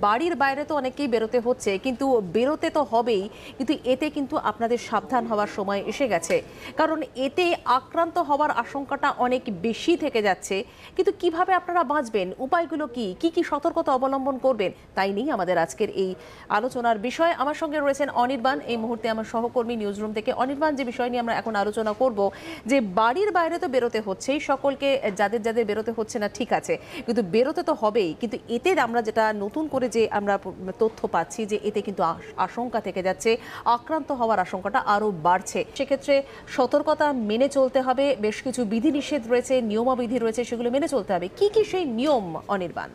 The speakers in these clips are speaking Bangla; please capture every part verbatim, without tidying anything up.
বাড়ির বাইরে তো অনেকেই বেরোতে হচ্ছে, কিন্তু বেরোতে তো হবেই, কিন্তু এতে কিন্তু আপনাদের সাবধান হওয়ার সময় এসে গেছে। কারণ এতে আক্রান্ত হওয়ার আশঙ্কাটা অনেক বেশি থেকে যাচ্ছে। কিন্তু কিভাবে আপনারা বাঁচবেন, উপায়গুলো কি কি কি সতর্কতা অবলম্বন করবেন, তাই নিয়ে আমাদের আজকের এই আলোচনার বিষয়। আমার সঙ্গে রয়েছেন অনির্বাণ, এই মুহূর্তে আমার সহকর্মী নিউজরুম থেকে। অনির্বাণ, যে বিষয় নিয়ে আমরা এখন আলোচনা করব, যে বাড়ির বাইরে তো বেরোতে হচ্ছেই সকলকে, যাদের যাদের বেরোতে হচ্ছে না ঠিক আছে, কিন্তু বেরোতে তো হবেই। কিন্তু এতে আমরা যেটা নতুন করে যে আমরা তথ্য পাচ্ছি, যে এতে কিন্তু আশঙ্কা থেকে যাচ্ছে, আক্রান্ত হওয়ার আশঙ্কাটা আরো বাড়ছে। সেক্ষেত্রে সতর্কতা মেনে চলতে হবে, বেশ কিছু বিধিনিষেধ রয়েছে, নিয়মাবিধি রয়েছে, সেগুলো মেনে চলতে হবে। কি কি সেই নিয়ম, অনির্বাণ?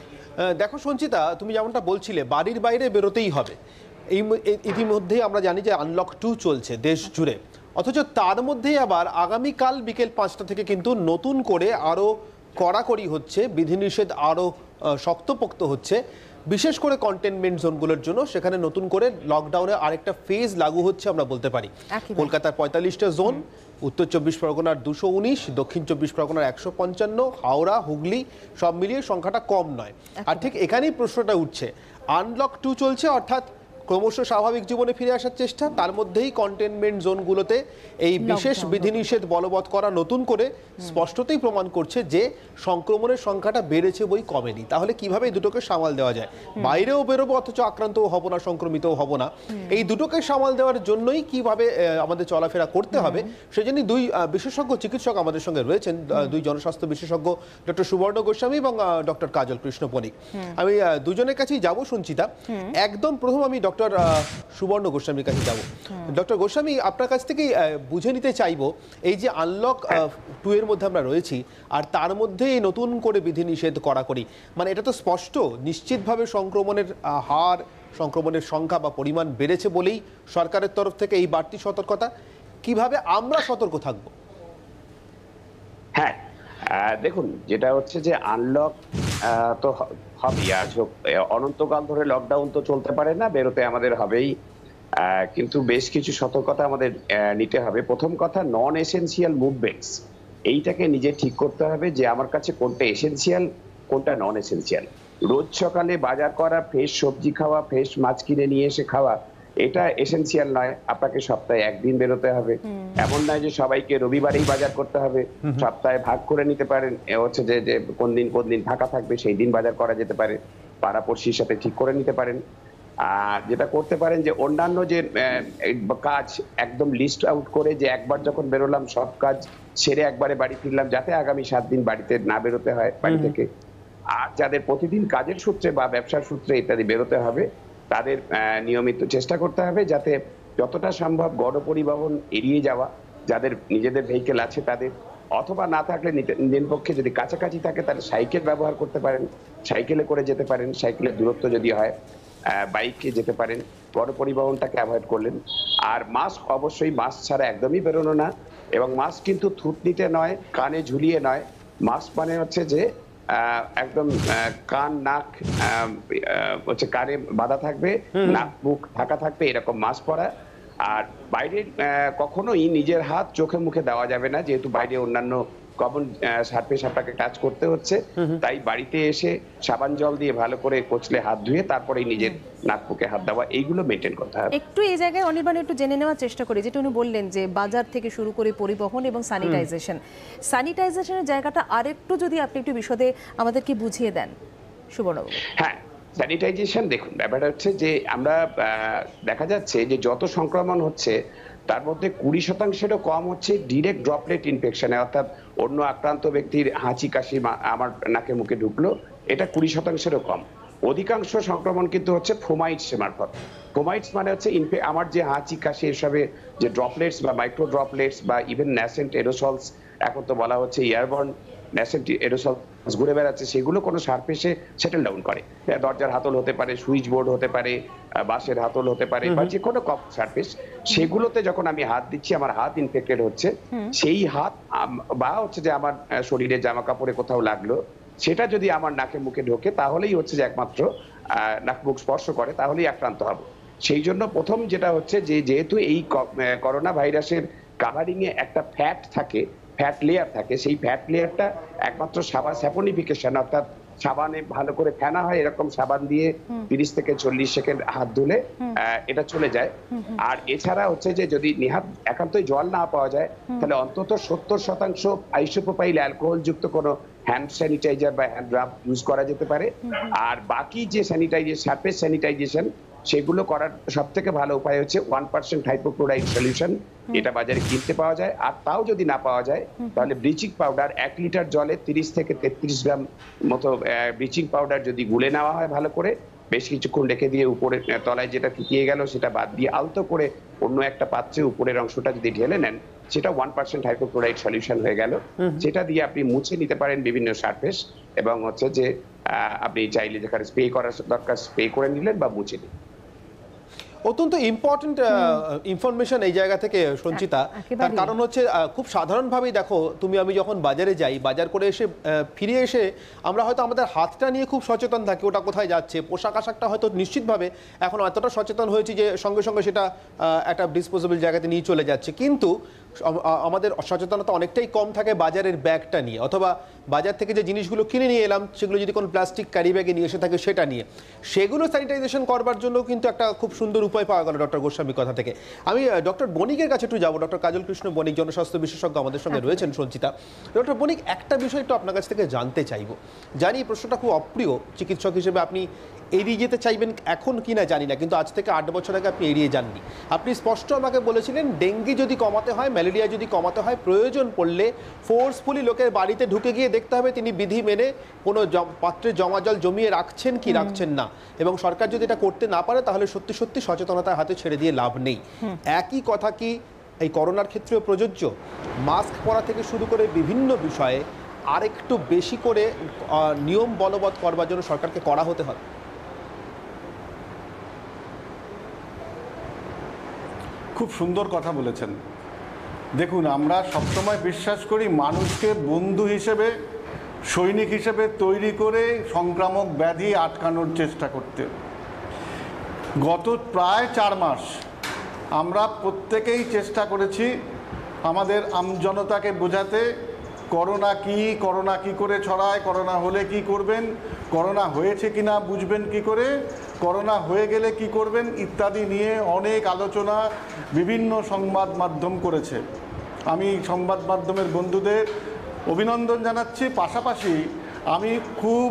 দেখো সঞ্চিতা, তুমি যেমনটা বলছিলে বাড়ির বাইরে বেরোতেই হবে। এই ইতিমধ্যেই আমরা জানি যে আনলক টু চলছে দেশ জুড়ে, অথচ তার মধ্যেই আবার আগামীকাল বিকেল পাঁচটা থেকে কিন্তু নতুন করে আরও কড়াকড়ি হচ্ছে, বিধিনিষেধ আরও শক্তপোক্ত হচ্ছে, বিশেষ করে কন্টেনমেন্ট জোনগুলোর জন্য। সেখানে নতুন করে লকডাউনের আরেকটা ফেজ লাগু হচ্ছে আমরা বলতে পারি। কলকাতার পঁয়তাল্লিশটা জোন, উত্তর চব্বিশ পরগনার দুশো উনিশ, দক্ষিণ চব্বিশ পরগনার একশো পঞ্চান্ন, হাওড়া, হুগলি, সব মিলিয়ে সংখ্যাটা কম নয়। আর ঠিক এখানেই প্রশ্নটা উঠছে, আনলক টু চলছে, অর্থাৎ ক্রমশ স্বাভাবিক জীবনে ফিরে আসার চেষ্টা, তার মধ্যেই কন্টেনমেন্ট জোনগুলোতে এই বিশেষ বিধিনিষেধ বলবৎ করা নতুন করে স্পষ্টতই প্রমাণ করছে যে সংক্রমণের সংখ্যাটা বেড়েছে বই কমেনি। তাহলে কিভাবে এই দুটোকে সামাল দেওয়া যায়? বাইরেও বেরোবো অথচ আক্রান্তও হব না, সংক্রমিতও হব না। এই দুটোকে সামাল দেওয়ার জন্যই কিভাবে আমাদের চলাফেরা করতে হবে, সেজন্যই দুই বিশেষজ্ঞ চিকিৎসক আমাদের সঙ্গে রয়েছেন, দুই জনস্বাস্থ্য বিশেষজ্ঞ, ডক্টর সুবর্ণ গোস্বামী এবং ডক্টর কাজল কৃষ্ণ বণিক। আমি দুজনের কাছেই যাবো সঞ্চিতা। একদম প্রথম আমি ডক্টর সুবর্ণ গোস্বামীর কাছে যাব। ডক্টর গোস্বামী, আপনার কাছ থেকেই বুঝে নিতে চাইবো, এই যে আনলক টু এর মধ্যে আমরা রয়েছি, আর তার মধ্যে নতুন করে বিধিনিষেধ কড়াকড়ি, মানে এটা তো স্পষ্ট নিশ্চিতভাবে সংক্রমণের হার, সংক্রমণের সংখ্যা বা পরিমাণ বেড়েছে বলেই সরকারের তরফ থেকে এই বাড়তি সতর্কতা। কিভাবে আমরা সতর্ক থাকবো? হ্যাঁ, দেখুন, যেটা হচ্ছে যে আনলক তো হবেই, আজ অনন্তকাল ধরে লকডাউন তো চলতে পারে না, বেরোতে আমাদের হবেই। কিন্তু বেশ কিছু সতর্কতা আমাদের নিতে হবে। প্রথম কথা, নন এসেনশিয়াল মুভমেন্টস, এইটাকে নিজে ঠিক করতে হবে যে আমার কাছে কোনটা এসেনশিয়াল, কোনটা নন এসেনশিয়াল। রোজ সকালে বাজার করা, ফ্রেশ সবজি খাওয়া, ফ্রেশ মাছ কিনে নিয়ে এসে খাওয়া, এটা এসেনশিয়াল নয়। আপনাকে সপ্তাহে একদিন বেরোতে হবে। এমন নয় যে সবাইকে রবিবারেই বাজার করতে হবে, সপ্তাহে ভাগ করে নিতে পারেন। এ হচ্ছে যে যে কোন দিন কোন দিন ফাঁকা থাকবে সেই দিন বাজার করা যেতে পারে, পাড়াপড়শির সাথে ঠিক করে নিতে পারেন। আর যেটা করতে পারেন যে অন্যান্য যে কাজ একদম লিস্ট আউট করে, যে একবার যখন বেরোলাম সব কাজ সেরে একবারে বাড়ি ফিরলাম, যাতে আগামী সাত দিন বাড়িতে না বেরোতে হয় বাড়ি থেকে। আর যাদের প্রতিদিন কাজের সূত্রে বা ব্যবসার সূত্রে ইত্যাদি বেরোতে হবে, তাদের নিয়মিত চেষ্টা করতে হবে যাতে যতটা সম্ভব গণ পরিবহন এড়িয়ে যাওয়া, যাদের নিজেদের ভেহিকেল আছে তাদের, অথবা না থাকলে নিজের পক্ষে যদি কাছাকাছি থাকে তাহলে সাইকেল ব্যবহার করতে পারেন, সাইকেলে করে যেতে পারেন, সাইকেলের দূরত্ব যদি হয়, বাইকে যেতে পারেন, গণ পরিবহনটাকে অ্যাভয়েড করলেন। আর মাস্ক, অবশ্যই মাস্ক ছাড়া একদমই বেরোনো না। এবং মাস্ক কিন্তু থুতনিতে নয়, কানে ঝুলিয়ে নয়। মাস্ক মানে হচ্ছে যে একদম কান নাক হচ্ছে কানে বাঁধা থাকবে, নাক মুখ ঢাকা থাকবে, এরকম মাস্ক পরা। আর বাইরে কখনোই নিজের হাত চোখে মুখে দেওয়া যাবে না, যেহেতু বাইরে অন্যান্য কমন সারফেস আপনাকে টাচ করতে হচ্ছে। তাই বাড়িতে এসে সাবান জল দিয়ে ভালো করে কচলে হাত ধুয়ে তারপরেই নিজের নাক মুখে হাত দেওয়া, এইগুলো মেনটেন করতে হবে। একটু এই জায়গায় অনির্বাণ একটু জেনে নেওয়ার চেষ্টা করি, যেটা উনি বললেন যে বাজার থেকে শুরু করে পরিবহন এবং স্যানিটাইজেশন, স্যানিটাইজেশনের জায়গাটা আরেকটু যদি আপনি একটু বিশদে আমাদেরকে বুঝিয়ে দেন সুবর্ণবাবু। হ্যাঁ, স্যানিটাইজেশন, দেখুন ব্যাপারটা হচ্ছে যে আমরা দেখা যাচ্ছে যে যত সংক্রমণ হচ্ছে তার মধ্যে কুড়ি শতাংশেরও কম হচ্ছে ডিরেক্ট ড্রপলেট ইনফেকশনে, অর্থাৎ অন্য আক্রান্ত ব্যক্তির হাঁচি কাশি আমার নাকে মুখে ঢুকলো, এটা কুড়ি শতাংশেরও কম। অধিকাংশ সংক্রমণ কিন্তু হচ্ছে ফোমাইটস মারফত। ফোমাইটস মানে হচ্ছে আমার যে হাঁচি কাশি এসবে যে ড্রপলেটস বা মাইক্রো ড্রপলেটস বা ইভেন ন্যাসেন্ট এরোসলস, এখন তো বলা হচ্ছে এয়ারবর্ন ন্যাসেন্ট এরোসল ঘুরে বেড়াচ্ছে, সেগুলো কোনো সারফেসে সেটেল ডাউন করে। দরজার হাতল হতে পারে, সুইচ বোর্ড হতে পারে, বাঁশের হাতল হতে পারে, বা যে কোনো কপ সারফেস, সেগুলোতে যখন আমি হাত দিচ্ছি আমার হাত ইনফেক্টেড হচ্ছে। সেই হাত বা হচ্ছে যে আমার শরীরে জামা কাপড়ে কোথাও লাগলো, সেটা যদি আমার নাকে মুখে ঢোকে তাহলেই হচ্ছে যে একমাত্র নাক মুখ স্পর্শ করে তাহলেই আক্রান্ত হব। সেই জন্য প্রথম যেটা হচ্ছে যে যেহেতু এই করোনা ভাইরাসের কাভারিং এ একটা ফ্যাট থাকে, ফ্যাট লেয়ার থাকে, সেই ফ্যাট লেয়ারটা একমাত্র স্যাপনিফিকেশন অর্থাৎ সাবানে ভালো করে ফেনা হয়, এরকম সাবান দিয়ে তিরিশ থেকে চল্লিশ সেকেন্ড হাত ধুলে এটা চলে যায়। আর এছাড়া হচ্ছে যে যদি নেহাত একান্তই জল না পাওয়া যায়, তাহলে অন্তত সত্তর শতাংশ আইসোপ্রোপাইল অ্যালকোহল যুক্ত কোনো হ্যান্ড স্যানিটাইজার বা হ্যান্ড রাব ইউজ করা যেতে পারে। আর বাকি যে স্যানিটাইজেশন, সারফেস স্যানিটাইজেশন, সেগুলো করার সব থেকে ভালো উপায় হচ্ছে ওয়ান পার্সেন্ট হাইপোক্লোরাইড সলিউশন, এটা বাজারে কিনতে পাওয়া যায়। আর তাও যদি না পাওয়া যায়, তাহলে ব্লিচিং পাউডার এক লিটার জলে তিরিশ থেকে তেত্রিশ গ্রাম মতো ব্লিচিং পাউডার যদি গুলে নেওয়া হয় ভালো করে, বেশ কিছুক্ষণ রেখে দিয়ে উপরে তলায় যেটা শুকিয়ে গেল সেটা বাদ দিয়ে আলতো করে অন্য একটা পাত্রে উপরের অংশটা যদি ঢেলে নেন, সেটা ওয়ান পার্সেন্ট হাইপোক্লোরাইড সলিউশন হয়ে গেল। সেটা দিয়ে আপনি মুছে নিতে পারেন বিভিন্ন সারফেস, এবং হচ্ছে যে আপনি চাইলে যেখানে স্প্রে করার দরকার স্প্রে করে নিলেন বা মুছে নিলেন। অত্যন্ত ইম্পর্টেন্ট ইনফরমেশন এই জায়গা থেকে সঞ্চিতা। তার কারণ হচ্ছে খুব সাধারণভাবেই দেখো, তুমি আমি যখন বাজারে যাই, বাজার করে এসে ফিরে এসে আমরা হয়তো আমাদের হাতটা নিয়ে খুব সচেতন থাকি, ওটা কোথায় যাচ্ছে। পোশাক আশাকটা হয়তো নিশ্চিতভাবে এখন এতটা সচেতন হয়েছি যে সঙ্গে সঙ্গে সেটা একটা ডিসপোজেবল জায়গাতে নিয়ে চলে যাচ্ছে। কিন্তু আমাদের সচেতনতা অনেকটাই কম থাকে বাজারের ব্যাগটা নিয়ে, অথবা বাজার থেকে যে জিনিসগুলো কিনে নিয়ে এলাম সেগুলো যদি কোনো প্লাস্টিক ক্যারি ব্যাগে নিয়ে এসে থাকে সেটা নিয়ে, সেগুলো স্যানিটাইজেশন করবার জন্য কিন্তু একটা খুব সুন্দর উপায় পাওয়া গেল ডক্টর গোস্বামীর কথা থেকে। আমি ডক্টর বণিকের কাছে একটু যাবো। ডক্টর কাজল কৃষ্ণ বণিক, জনস্বাস্থ্য বিশেষজ্ঞ, আমাদের সঙ্গে রয়েছেন সঞ্চিতা। ডক্টর বণিক, একটা বিষয় একটু আপনার কাছ থেকে জানতে চাইবো। জানি প্রশ্নটা খুব অপ্রিয়, চিকিৎসক হিসেবে আপনি এড়িয়ে যেতে চাইবেন এখন কি না জানি না, কিন্তু আজ থেকে আট বছর আগে আপনি এড়িয়ে যাননি। আপনি স্পষ্ট আমাকে বলেছিলেন ডেঙ্গি যদি কমাতে হয়, ম্যালেরিয়া যদি কমাতে হয়, প্রয়োজন পড়লে ফোর্সফুলি লোকের বাড়িতে ঢুকে গিয়ে দেখতে হবে তিনি বিধি মেনে কোনো পাত্রে জমা জল জমিয়ে রাখছেন কি রাখছেন না, এবং সরকার যদি এটা করতে না পারে তাহলে সত্যি সত্যি সচেতনতার হাতে ছেড়ে দিয়ে লাভ নেই। একই কথা কি এই করোনার ক্ষেত্রেও প্রযোজ্য? মাস্ক পরা থেকে শুরু করে বিভিন্ন বিষয়ে আরেকটু বেশি করে নিয়ম বলবৎ করবার জন্য সরকারকে করা হতে হবে। খুব সুন্দর কথা বলেছেন। দেখুন, আমরা সবসময় বিশ্বাস করি মানুষকে বন্ধু হিসেবে, সৈনিক হিসেবে তৈরি করে সংক্রামক ব্যাধি আটকানোর চেষ্টা করতে। গত প্রায় চার মাস আমরা প্রত্যেকেই চেষ্টা করেছি আমাদের আমজনতাকে বোঝাতে করোনা কি, করোনা কি করে ছড়ায়, করোনা হলে কি করবেন, করোনা হয়েছে কিনা বুঝবেন কি করে, করোনা হয়ে গেলে কি করবেন ইত্যাদি নিয়ে অনেক আলোচনা বিভিন্ন সংবাদ মাধ্যম করেছে। আমি সংবাদ মাধ্যমের বন্ধুদের অভিনন্দন জানাচ্ছি। পাশাপাশি আমি খুব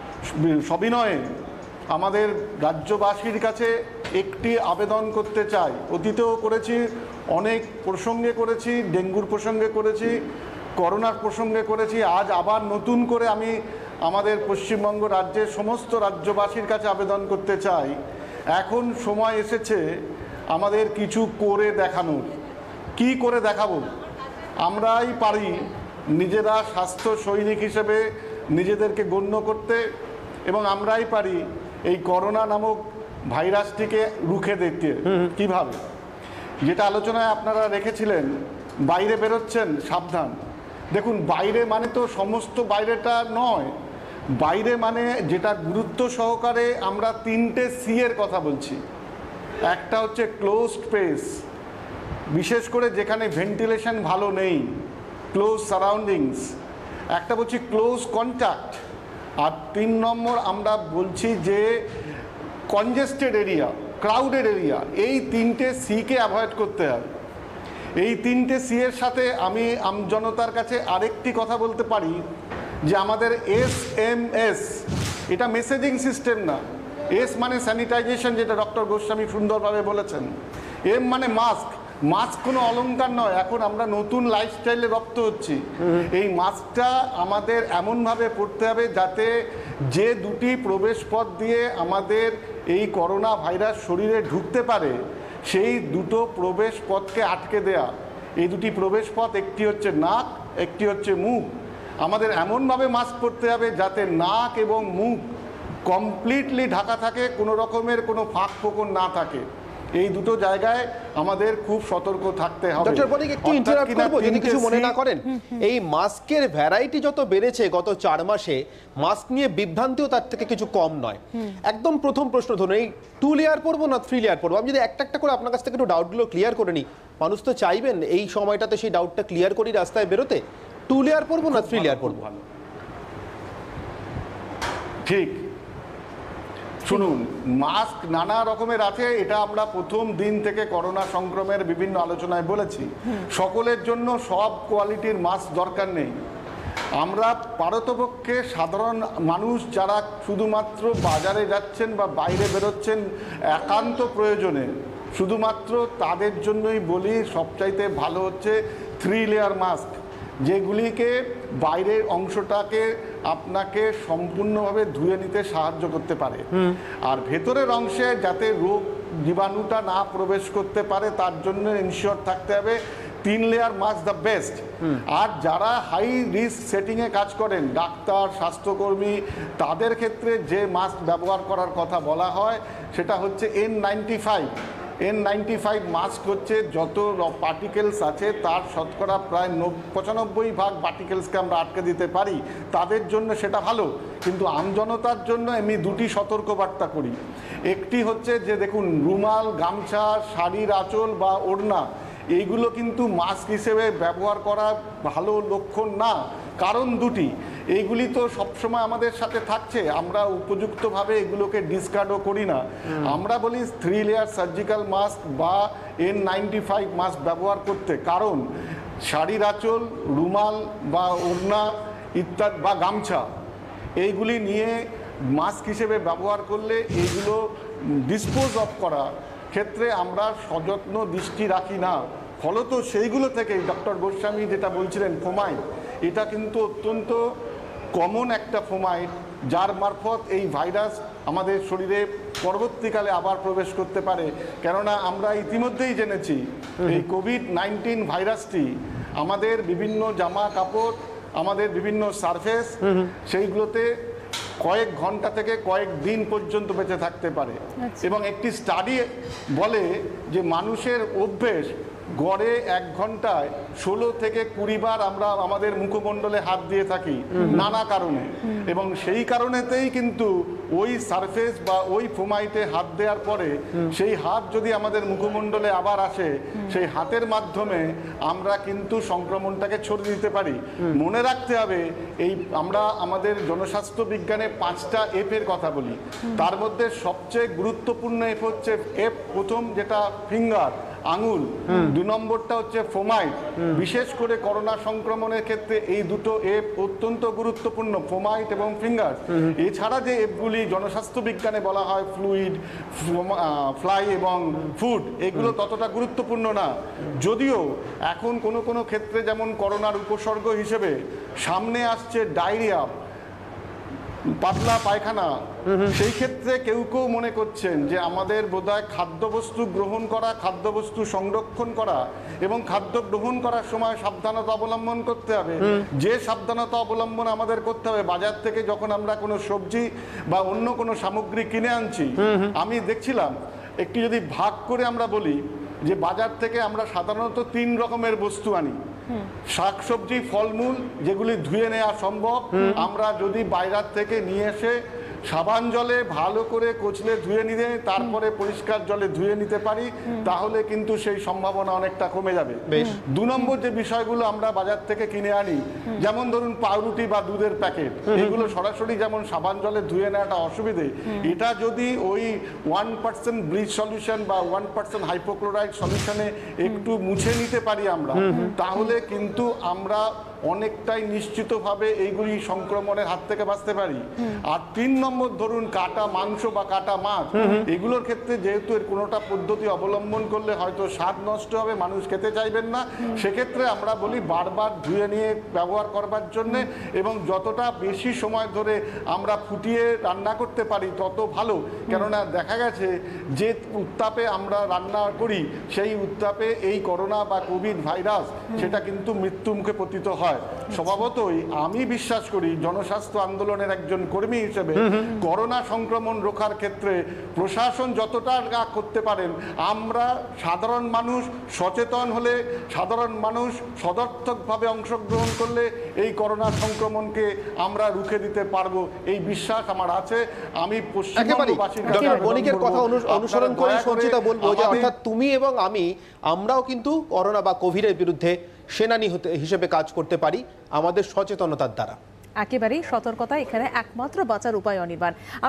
সবিনয়ে আমাদের রাজ্যবাসীর কাছে একটি আবেদন করতে চাই। অতীতেও করেছি, অনেক প্রসঙ্গে করেছি, ডেঙ্গুর প্রসঙ্গে করেছি, করোনার প্রসঙ্গে করেছি। আজ আবার নতুন করে আমি আমাদের পশ্চিমবঙ্গ রাজ্যের সমস্ত রাজ্যবাসীর কাছে আবেদন করতে চাই, এখন সময় এসেছে আমাদের কিছু করে দেখানোর। কি করে দেখাবো? আমরাই পারি নিজেরা স্বাস্থ্য সৈনিক হিসেবে নিজেদেরকে গণ্য করতে, এবং আমরাই পারি এই করোনা নামক ভাইরাসটিকে রুখে দেখতে। কিভাবে? যেটা আলোচনায় আপনারা রেখেছিলেন, বাইরে বেরোচ্ছেন সাবধান। দেখুন, বাইরে মানে তো সমস্ত বাইরেটা নয়। বাইরে মানে যেটা গুরুত্ব সহকারে আমরা তিনটে সি এর কথা বলছি। একটা হচ্ছে ক্লোজড স্পেস, বিশেষ করে যেখানে ভেন্টিলেশন ভালো নেই, ক্লোজ সারাউন্ডিংস। একটা বলছি ক্লোজ কন্ট্যাক্ট। আর তিন নম্বর আমরা বলছি যে কনজেস্টেড এরিয়া, ক্রাউডেড এরিয়া। এই তিনটে সিকে অ্যাভয়েড করতে হবে। এই তিনটে সি এর সাথে আমি আমজনতার কাছে আরেকটি কথা বলতে পারি যে আমাদের এস এম এস, এটা মেসেজিং সিস্টেম না। এস মানে স্যানিটাইজেশন, যেটা ডক্টর গোস্বামী সুন্দরভাবে বলেছেন। এম মানে মাস্ক। মাস্ক কোনো অলংকার নয়, এখন আমরা নতুন লাইফস্টাইলে রপ্ত হচ্ছি। এই মাস্কটা আমাদের এমনভাবে পড়তে হবে যাতে যে দুটি প্রবেশ পথ দিয়ে আমাদের এই করোনা ভাইরাস শরীরে ঢুকতে পারে সেই দুটো প্রবেশ পথকে আটকে দেয়া। এই দুটি প্রবেশ পথ, একটি হচ্ছে নাক, একটি হচ্ছে মুখ। আমাদের এমনভাবে মাস্ক পরতে হবে যাতে নাক এবং মুখ কমপ্লিটলি ঢাকা থাকে, কোনো রকমের কোনো ফাঁক ফোকর না থাকে। এই দুটো জায়গায় আমাদের খুব সতর্ক থাকতে হবে। ডক্টর বণিক, একটু ইন্টারাপ্ট করব যদি কিছু মনে না করেন। এই মাস্কের ভ্যারাইটি যত বেড়েছে গত চার মাসে, মাস্ক নিয়ে বিভ্রান্তিও তার থেকে কিছু কম নয়। একদম প্রথম প্রশ্ন ধরুন, এই টু লেয়ার পরবো না থ্রি লেয়ার পরবো? আমি যদি একটা একটা করে আপনার কাছ থেকে একটু ডাউটগুলো ক্লিয়ার করে নিই, মানুষ তো চাইবেন এই সময়টাতে সেই ডাউটটা ক্লিয়ার করি রাস্তায় বেরোতে। টু লেয়ার পরবো না থ্রি লেয়ার পরবো? ঠিক, শুনুন, মাস্ক নানা রকমের আছে, এটা আমরা প্রথম দিন থেকে করোনা সংক্রমণের বিভিন্ন আলোচনায় বলেছি। সকলের জন্য সব কোয়ালিটির মাস্ক দরকার নেই। আমরা পারতপক্ষে সাধারণ মানুষ যারা শুধুমাত্র বাজারে যাচ্ছেন বা বাইরে বেরোচ্ছেন একান্ত প্রয়োজনে, শুধুমাত্র তাদের জন্যই বলি সবচাইতে ভালো হচ্ছে থ্রি লেয়ার মাস্ক, যেগুলিকে বাইরের অংশটাকে আপনাকে সম্পূর্ণভাবে ধুয়ে নিতে সাহায্য করতে পারে, আর ভেতরের অংশে যাতে রোগ জীবাণুটা না প্রবেশ করতে পারে তার জন্য ইনশিওর থাকতে হবে তিন লেয়ার মাস্ক দ্য বেস্ট। আর যারা হাই রিস্ক সেটিংয়ে কাজ করেন, ডাক্তার, স্বাস্থ্যকর্মী, তাদের ক্ষেত্রে যে মাস্ক ব্যবহার করার কথা বলা হয় সেটা হচ্ছে N ninety five. N ninety five mask হচ্ছে যত পার্টিকেলস আছে তার শতকরা প্রায় পঁচানব্বই ভাগ পার্টিকেলসকে আমরা আটকে দিতে পারি, তাদের জন্য সেটা ভালো। কিন্তু আমজনতার জন্য আমি দুটি সতর্কবার্তা করি। একটি হচ্ছে যে দেখুন, রুমাল, গামছা, শাড়ির আঁচল বা ওড়না এইগুলো কিন্তু মাস্ক হিসেবে ব্যবহার করা ভালো লক্ষণ না। কারণ দুটি, এইগুলি তো সবসময় আমাদের সাথে থাকছে, আমরা উপযুক্তভাবে এগুলোকে ডিসকার্ডও করি না। আমরা বলি থ্রি লেয়ার সার্জিক্যাল মাস্ক বা এন নাইনটি ফাইভ মাস্ক ব্যবহার করতে, কারণ শাড়ির আঁচল, রুমাল বা ওড়না ইত্যাদি বা গামছা এইগুলি নিয়ে মাস্ক হিসেবে ব্যবহার করলে এইগুলো ডিসপোজ অফ করা ক্ষেত্রে আমরা সযত্ন দৃষ্টি রাখি না। ফলত সেইগুলো থেকেই ডক্টর গোস্বামী যেটা বলছিলেন ফোমাইট, এটা কিন্তু অত্যন্ত কমন একটা ফোমাইট, যার মারফত এই ভাইরাস আমাদের শরীরে পরবর্তীকালে আবার প্রবেশ করতে পারে। কেননা আমরা ইতিমধ্যেই জেনেছি এই কোভিড নাইন্টিন ভাইরাসটি আমাদের বিভিন্ন জামা কাপড়, আমাদের বিভিন্ন সারফেস, সেইগুলোতে কয়েক ঘন্টা থেকে কয়েক দিন পর্যন্ত বেঁচে থাকতে পারে। এবং একটি স্টাডি বলে যে মানুষের অভ্যেস গড়ে এক ঘন্টায় ষোলো থেকে কুড়ি বার আমরা আমাদের মুখমণ্ডলে হাত দিয়ে থাকি নানা কারণে, এবং সেই কারণেতেই কিন্তু ওই সারফেস বা ওই ফোমাইটে হাত দেওয়ার পরে সেই হাত যদি আমাদের মুখমণ্ডলে আবার আসে, সেই হাতের মাধ্যমে আমরা কিন্তু সংক্রমণটাকে ছড়িয়ে দিতে পারি। মনে রাখতে হবে, এই আমরা আমাদের জনস্বাস্থ্য বিজ্ঞানে পাঁচটা এফ এর কথা বলি, তার মধ্যে সবচেয়ে গুরুত্বপূর্ণ এফ হচ্ছে এফ প্রথম যেটা ফিঙ্গার, আঙুল, দুই নম্বরটা হচ্ছে ফোমাইট। বিশেষ করে করোনা সংক্রমণের ক্ষেত্রে এই দুটো এফ অত্যন্ত গুরুত্বপূর্ণ, ফোমাইট এবং ফিঙ্গার। এছাড়া যে এফগুলি জনস্বাস্থ্য বিজ্ঞানে বলা হয় ফ্লুইড, ফ্লাই এবং ফুড, এগুলো ততটা গুরুত্বপূর্ণ না। যদিও এখন কোনো কোনো ক্ষেত্রে যেমন করোনার উপসর্গ হিসেবে সামনে আসছে ডায়রিয়া, পাতলা পায়খানা, সেই ক্ষেত্রে কেউ কেউ মনে করছেন যে আমাদের বোধহয় খাদ্যবস্তু গ্রহণ করা, খাদ্যবস্তু সংরক্ষণ করা এবং খাদ্য গ্রহণ করার সময় সাবধানতা অবলম্বন করতে হবে। যে সাবধানতা অবলম্বন আমাদের করতে হবে, বাজার থেকে যখন আমরা কোনো সবজি বা অন্য কোনো সামগ্রী কিনে আনছি, আমি দেখছিলাম একটি যদি ভাগ করে আমরা বলি যে বাজার থেকে আমরা সাধারণত তিন রকমের বস্তু আনি। শাকসবজি, ফলমূল যেগুলি ধুয়ে নেওয়া সম্ভব, আমরা যদি বাইরের থেকে নিয়ে এসে সাবান জলে ভালো করে কচলে ধুয়ে নিয়ে তারপরে পরিষ্কার জলে ধুয়ে নিতে পারি, তাহলে কিন্তু সেই সম্ভাবনা অনেকটা কমে যাবে। দু নম্বর যে বিষয়গুলো আমরা বাজার থেকে কিনে আনি, যেমন ধরুন পাউরুটি বা দুধের প্যাকেট, এগুলো সরাসরি যেমন সাবান জলে ধুয়ে নেওয়াটা অসুবিধে, এটা যদি ওই ওয়ান পার্সেন্ট ব্লিচ সলিউশন বা ওয়ান পার্সেন্ট হাইপোক্লোরাইড সলিউশনে একটু মুছে নিতে পারি আমরা, তাহলে কিন্তু আমরা অনেকটাই নিশ্চিতভাবে এইগুলি সংক্রমণের হাত থেকে বাঁচতে পারি। আর তিন নম্বর ধরুন কাটা মাংস বা কাটা মাছ, এগুলোর ক্ষেত্রে যেহেতু এর কোনোটা পদ্ধতি অবলম্বন করলে হয়তো স্বাদ নষ্ট হবে, মানুষ খেতে চাইবেন না, সেক্ষেত্রে আমরা বলি বারবার ধুয়ে নিয়ে ব্যবহার করবার জন্যে, এবং যতটা বেশি সময় ধরে আমরা ফুটিয়ে রান্না করতে পারি তত ভালো। কেননা দেখা গেছে যে উত্তাপে আমরা রান্না করি, সেই উত্তাপে এই করোনা বা কোভিড ভাইরাস সেটা কিন্তু মৃত্যুমুখে পতিত হয়। স্বভাবতই আমি বিশ্বাস করি জনস্বাস্থ্য আন্দোলনের একজন কর্মী হিসেবে করোনা সংক্রমণ রোখার ক্ষেত্রে প্রশাসন যতটা করতে পারেন, আমরা সাধারণ মানুষ সচেতন হলে, সাধারণ মানুষ সদর্থকভাবে অংশগ্রহণ করলে এই করোনা সংক্রমণকে আমরা রুখে দিতে পারবো, এই বিশ্বাস আমার আছে। আমি পশ্চিমবঙ্গবাসীর বণিকের কথা অনুসরণ করে সঞ্চিতা বলবো যে অর্থাৎ তুমি এবং আমি, আমরাও কিন্তু করোনা বা কোভিডের বিরুদ্ধে সেনানী হিসেবে কাজ করতে পারি আমাদের সচেতনতার দ্বারা। একেবারেই সতর্কতা এখানে একমাত্র বাঁচার উপায় অনির্বাণ।